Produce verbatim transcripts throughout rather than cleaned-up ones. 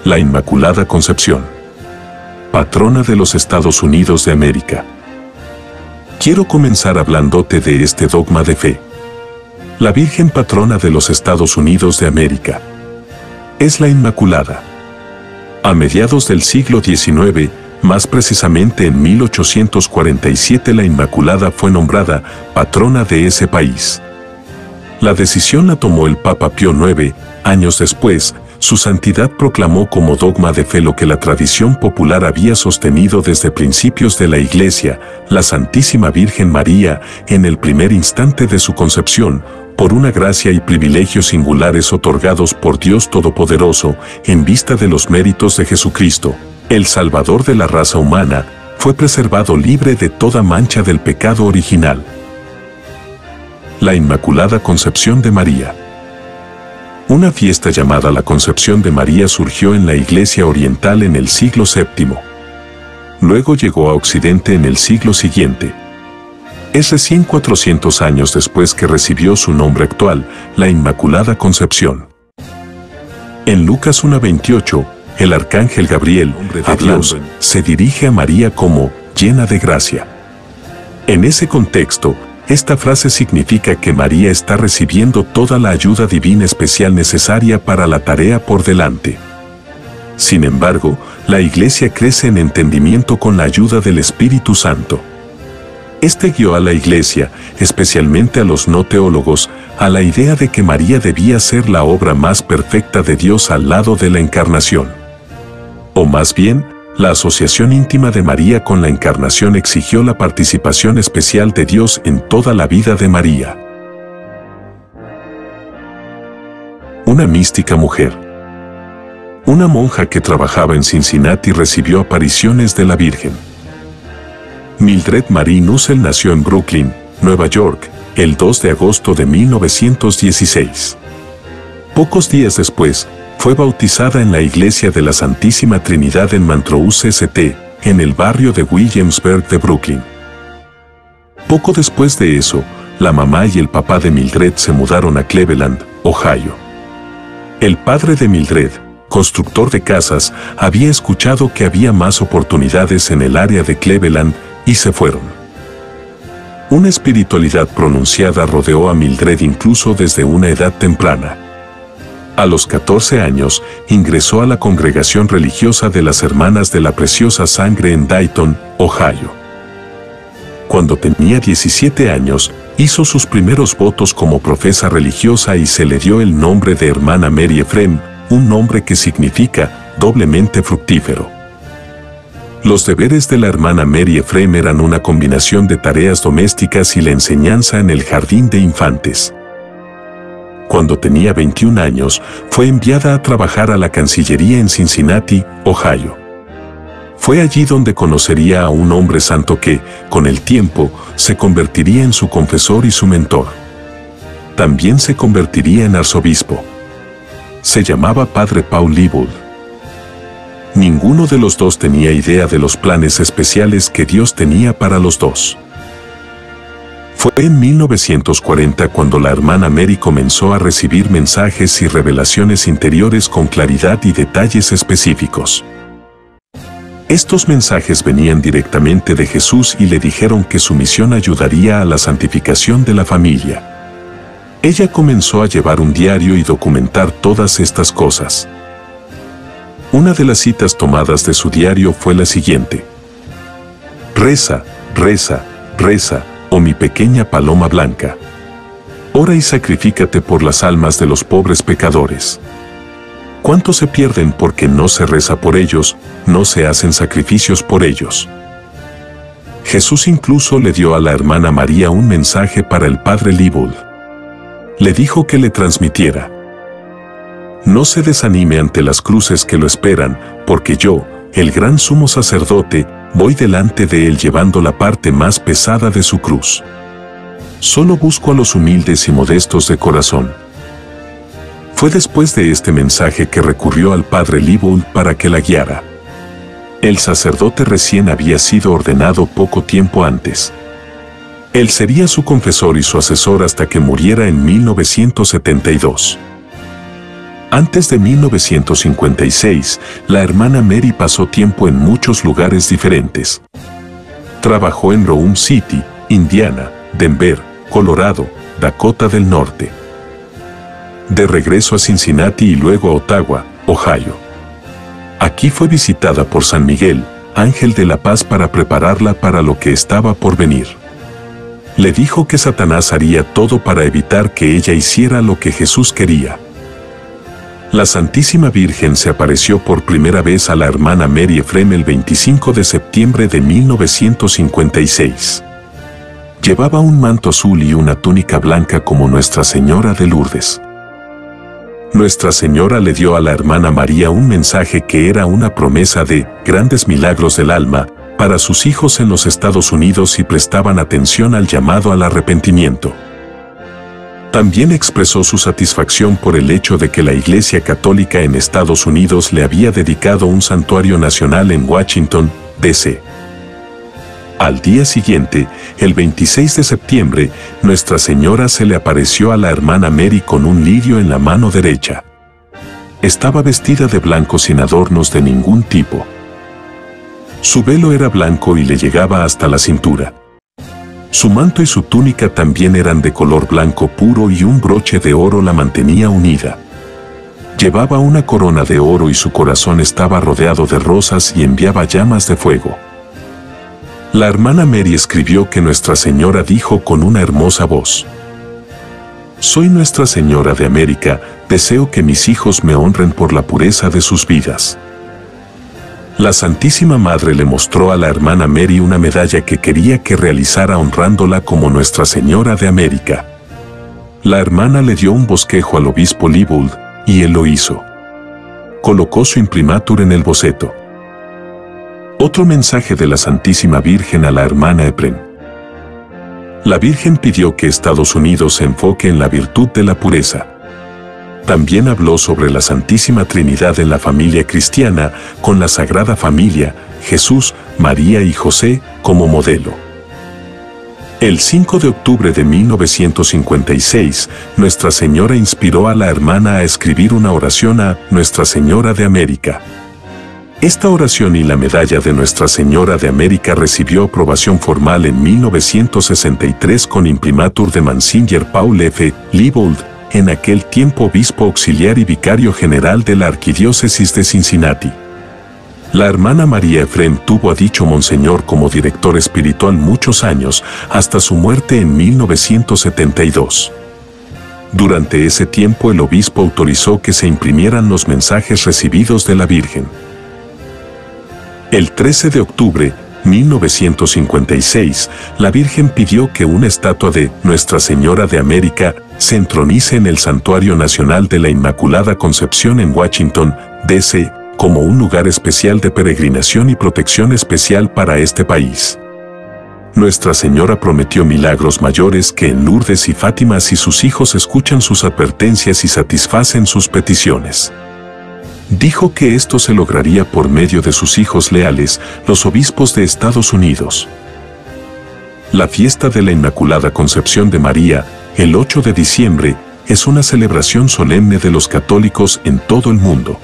La Inmaculada Concepción, patrona de los Estados Unidos de América. Quiero comenzar hablándote de este dogma de fe. La Virgen patrona de los Estados Unidos de América es la Inmaculada. A mediados del siglo diecinueve, más precisamente en mil ochocientos cuarenta y siete, la Inmaculada fue nombrada patrona de ese país. La decisión la tomó el Papa Pío noveno. Años después, su santidad proclamó como dogma de fe lo que la tradición popular había sostenido desde principios de la Iglesia: la Santísima Virgen María, en el primer instante de su concepción, por una gracia y privilegios singulares otorgados por Dios Todopoderoso, en vista de los méritos de Jesucristo, el Salvador de la raza humana, fue preservado libre de toda mancha del pecado original. La Inmaculada Concepción de María. Una fiesta llamada la Concepción de María surgió en la Iglesia Oriental en el siglo séptimo. Luego llegó a Occidente en el siglo siguiente. Es recién cuatrocientos años después que recibió su nombre actual, la Inmaculada Concepción. En Lucas uno veintiocho, el arcángel Gabriel, a Dios, se dirige a María como llena de gracia. En ese contexto, esta frase significa que María está recibiendo toda la ayuda divina especial necesaria para la tarea por delante. Sin embargo, la Iglesia crece en entendimiento con la ayuda del Espíritu Santo. Este guió a la Iglesia, especialmente a los no teólogos, a la idea de que María debía ser la obra más perfecta de Dios al lado de la Encarnación. O más bien, la asociación íntima de María con la Encarnación exigió la participación especial de Dios en toda la vida de María. Una mística mujer. Una monja que trabajaba en Cincinnati recibió apariciones de la Virgen. Mildred Marie Nussel nació en Brooklyn, Nueva York, el dos de agosto de mil novecientos dieciséis. Pocos días después, fue bautizada en la Iglesia de la Santísima Trinidad en Montrose, S T, en el barrio de Williamsburg de Brooklyn. Poco después de eso, la mamá y el papá de Mildred se mudaron a Cleveland, Ohio. El padre de Mildred, constructor de casas, había escuchado que había más oportunidades en el área de Cleveland y se fueron. Una espiritualidad pronunciada rodeó a Mildred incluso desde una edad temprana. A los catorce años, ingresó a la congregación religiosa de las Hermanas de la Preciosa Sangre en Dayton, Ohio. Cuando tenía diecisiete años, hizo sus primeros votos como profesa religiosa y se le dio el nombre de Hermana Mary Ephraim, un nombre que significa doblemente fructífero. Los deberes de la Hermana Mary Ephraim eran una combinación de tareas domésticas y la enseñanza en el jardín de infantes. Cuando tenía veintiún años, fue enviada a trabajar a la Cancillería en Cincinnati, Ohio. Fue allí donde conocería a un hombre santo que, con el tiempo, se convertiría en su confesor y su mentor. También se convertiría en arzobispo. Se llamaba Padre Paul Liebold. Ninguno de los dos tenía idea de los planes especiales que Dios tenía para los dos. Fue en mil novecientos cuarenta cuando la hermana Mary comenzó a recibir mensajes y revelaciones interiores con claridad y detalles específicos. Estos mensajes venían directamente de Jesús y le dijeron que su misión ayudaría a la santificación de la familia. Ella comenzó a llevar un diario y documentar todas estas cosas. Una de las citas tomadas de su diario fue la siguiente: Reza, reza, reza, oh mi pequeña paloma blanca. Ora y sacrifícate por las almas de los pobres pecadores. ¿Cuántos se pierden porque no se reza por ellos, no se hacen sacrificios por ellos? Jesús incluso le dio a la hermana María un mensaje para el padre Liebold. Le dijo que le transmitiera: no se desanime ante las cruces que lo esperan, porque yo, el gran sumo sacerdote, voy delante de él llevando la parte más pesada de su cruz. Solo busco a los humildes y modestos de corazón. Fue después de este mensaje que recurrió al padre Liebold para que la guiara. El sacerdote recién había sido ordenado poco tiempo antes. Él sería su confesor y su asesor hasta que muriera en mil novecientos setenta y dos. Antes de mil novecientos cincuenta y seis, la hermana Mary pasó tiempo en muchos lugares diferentes. Trabajó en Rome City, Indiana, Denver, Colorado, Dakota del Norte. De regreso a Cincinnati y luego a Ottawa, Ohio. Aquí fue visitada por San Miguel, ángel de la paz, para prepararla para lo que estaba por venir. Le dijo que Satanás haría todo para evitar que ella hiciera lo que Jesús quería. La Santísima Virgen se apareció por primera vez a la hermana Mary Ephraim el veinticinco de septiembre de mil novecientos cincuenta y seis. Llevaba un manto azul y una túnica blanca como Nuestra Señora de Lourdes. Nuestra Señora le dio a la hermana María un mensaje que era una promesa de grandes milagros del alma para sus hijos en los Estados Unidos si prestaban atención al llamado al arrepentimiento. También expresó su satisfacción por el hecho de que la Iglesia Católica en Estados Unidos le había dedicado un santuario nacional en Washington, D C Al día siguiente, el veintiséis de septiembre, Nuestra Señora se le apareció a la hermana Mary con un lirio en la mano derecha. Estaba vestida de blanco sin adornos de ningún tipo. Su velo era blanco y le llegaba hasta la cintura. Su manto y su túnica también eran de color blanco puro y un broche de oro la mantenía unida. Llevaba una corona de oro y su corazón estaba rodeado de rosas y enviaba llamas de fuego. La hermana Mary escribió que Nuestra Señora dijo con una hermosa voz: «Soy Nuestra Señora de América, deseo que mis hijos me honren por la pureza de sus vidas». La Santísima Madre le mostró a la hermana Mary una medalla que quería que realizara honrándola como Nuestra Señora de América. La hermana le dio un bosquejo al obispo Liebold, y él lo hizo. Colocó su imprimatur en el boceto. Otro mensaje de la Santísima Virgen a la hermana Ephraim. La Virgen pidió que Estados Unidos se enfoque en la virtud de la pureza. También habló sobre la Santísima Trinidad en la familia cristiana, con la Sagrada Familia, Jesús, María y José, como modelo. El cinco de octubre de mil novecientos cincuenta y seis, Nuestra Señora inspiró a la hermana a escribir una oración a Nuestra Señora de América. Esta oración y la medalla de Nuestra Señora de América recibió aprobación formal en mil novecientos sesenta y tres con imprimatur de Monsignor Paul F. Liebold, en aquel tiempo obispo auxiliar y vicario general de la Arquidiócesis de Cincinnati. La hermana María Ephraim tuvo a dicho monseñor como director espiritual muchos años, hasta su muerte en mil novecientos setenta y dos. Durante ese tiempo el obispo autorizó que se imprimieran los mensajes recibidos de la Virgen. El trece de octubre, mil novecientos cincuenta y seis, la Virgen pidió que una estatua de Nuestra Señora de América se entronice en el Santuario Nacional de la Inmaculada Concepción en Washington, D C, como un lugar especial de peregrinación y protección especial para este país. Nuestra Señora prometió milagros mayores que en Lourdes y Fátima si sus hijos escuchan sus advertencias y satisfacen sus peticiones. Dijo que esto se lograría por medio de sus hijos leales, los obispos de Estados Unidos. La fiesta de la Inmaculada Concepción de María, el ocho de diciembre, es una celebración solemne de los católicos en todo el mundo.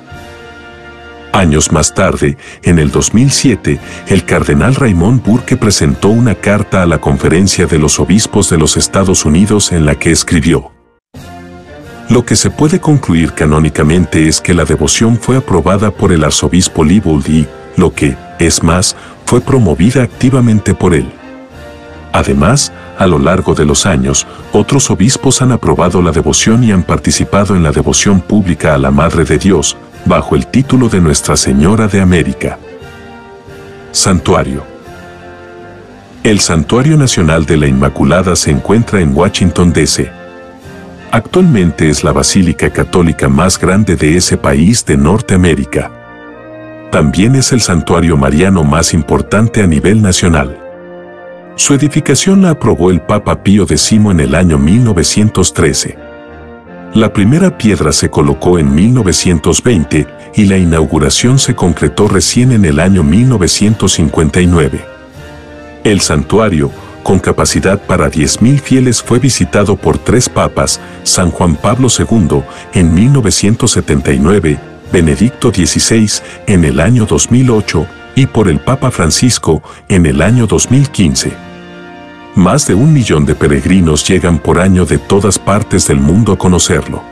Años más tarde, en el dos mil siete, el cardenal Raymond Burke presentó una carta a la Conferencia de los Obispos de los Estados Unidos en la que escribió: «Lo que se puede concluir canónicamente es que la devoción fue aprobada por el arzobispo Liebold y, lo que, es más, fue promovida activamente por él. Además, a lo largo de los años, otros obispos han aprobado la devoción y han participado en la devoción pública a la Madre de Dios, bajo el título de Nuestra Señora de América». Santuario. El Santuario Nacional de la Inmaculada se encuentra en Washington, D C Actualmente es la basílica católica más grande de ese país de Norteamérica. También es el santuario mariano más importante a nivel nacional. Su edificación la aprobó el Papa Pío X en el año mil novecientos trece. La primera piedra se colocó en mil novecientos veinte y la inauguración se concretó recién en el año mil novecientos cincuenta y nueve. El santuario, con capacidad para diez mil fieles, fue visitado por tres papas, San Juan Pablo segundo en mil novecientos setenta y nueve, Benedicto dieciséis en el año dos mil ocho y por el Papa Francisco en el año dos mil quince. Más de un millón de peregrinos llegan por año de todas partes del mundo a conocerlo.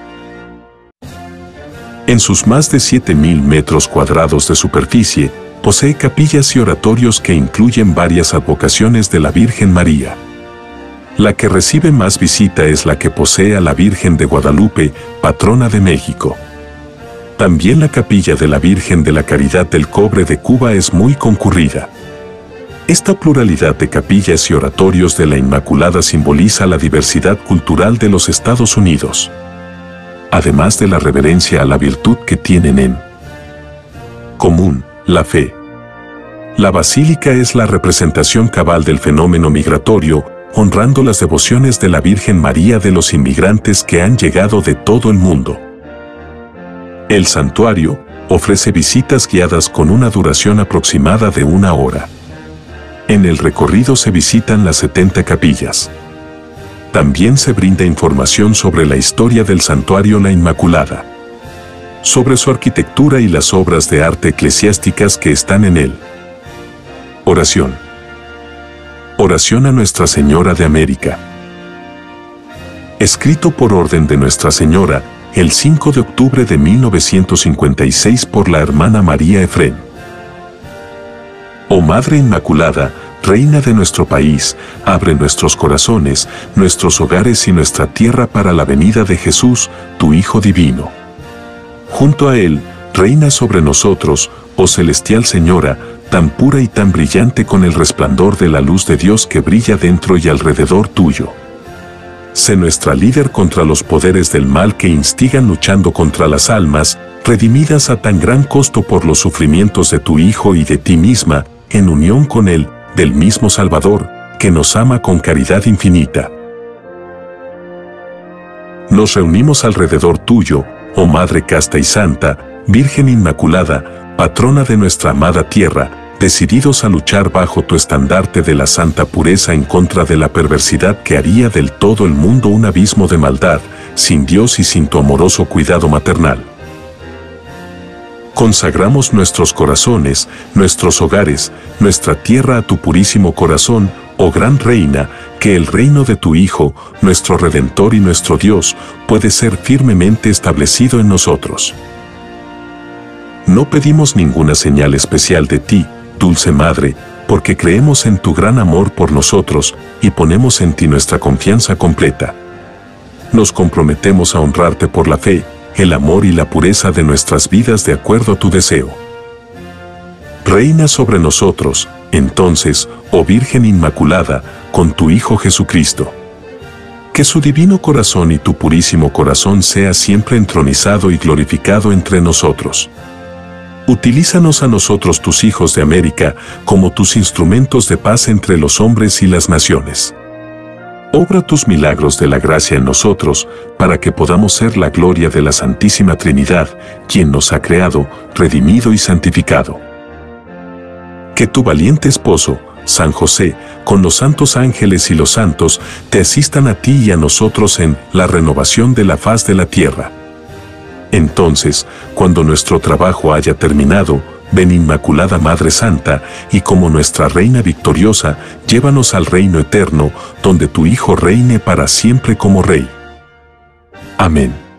En sus más de siete mil metros cuadrados de superficie, posee capillas y oratorios que incluyen varias advocaciones de la Virgen María. La que recibe más visita es la que posee a la Virgen de Guadalupe, patrona de México. También la capilla de la Virgen de la Caridad del Cobre de Cuba es muy concurrida. Esta pluralidad de capillas y oratorios de la Inmaculada simboliza la diversidad cultural de los Estados Unidos, además de la reverencia a la virtud que tienen en común, la fe. La basílica es la representación cabal del fenómeno migratorio, honrando las devociones de la Virgen María de los inmigrantes que han llegado de todo el mundo. El santuario ofrece visitas guiadas con una duración aproximada de una hora. En el recorrido se visitan las setenta capillas. También se brinda información sobre la historia del santuario La Inmaculada, sobre su arquitectura y las obras de arte eclesiásticas que están en él. Oración. Oración a Nuestra Señora de América. Escrito por orden de Nuestra Señora, el cinco de octubre de mil novecientos cincuenta y seis por la hermana María Efrén. Oh Madre Inmaculada, Reina de nuestro país, abre nuestros corazones, nuestros hogares y nuestra tierra para la venida de Jesús, tu Hijo divino. Junto a Él, reina sobre nosotros, oh celestial Señora, tan pura y tan brillante con el resplandor de la luz de Dios que brilla dentro y alrededor tuyo. Sé nuestra líder contra los poderes del mal que instigan luchando contra las almas, redimidas a tan gran costo por los sufrimientos de tu Hijo y de ti misma, en unión con Él, del mismo Salvador, que nos ama con caridad infinita. Nos reunimos alrededor tuyo, oh Madre casta y santa, Virgen Inmaculada, patrona de nuestra amada tierra, decididos a luchar bajo tu estandarte de la santa pureza en contra de la perversidad que haría del todo el mundo un abismo de maldad, sin Dios y sin tu amoroso cuidado maternal. Consagramos nuestros corazones, nuestros hogares, nuestra tierra a tu purísimo corazón, oh gran Reina, que el reino de tu Hijo, nuestro Redentor y nuestro Dios, puede ser firmemente establecido en nosotros. No pedimos ninguna señal especial de ti, dulce Madre, porque creemos en tu gran amor por nosotros y ponemos en ti nuestra confianza completa. Nos comprometemos a honrarte por la fe, el amor y la pureza de nuestras vidas de acuerdo a tu deseo. Reina sobre nosotros, entonces, oh Virgen Inmaculada, con tu Hijo Jesucristo. Que su divino corazón y tu purísimo corazón sea siempre entronizado y glorificado entre nosotros. Utilízanos a nosotros tus hijos de América como tus instrumentos de paz entre los hombres y las naciones. Obra tus milagros de la gracia en nosotros, para que podamos ser la gloria de la Santísima Trinidad, quien nos ha creado, redimido y santificado. Que tu valiente esposo, San José, con los santos ángeles y los santos, te asistan a ti y a nosotros en la renovación de la faz de la tierra. Entonces, cuando nuestro trabajo haya terminado, ven Inmaculada Madre Santa, y como nuestra Reina victoriosa, llévanos al reino eterno, donde tu Hijo reine para siempre como Rey. Amén.